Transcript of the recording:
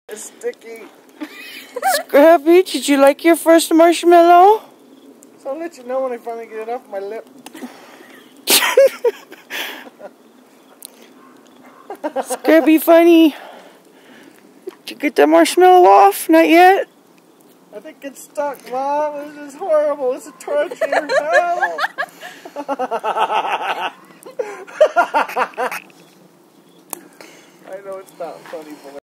It's sticky. Scrappy, did you like your first marshmallow? So I'll let you know when I finally get it off my lip. Scrappy, funny. Did you get the marshmallow off? Not yet? I think it's stuck, Mom. This is horrible. This is torture. Help!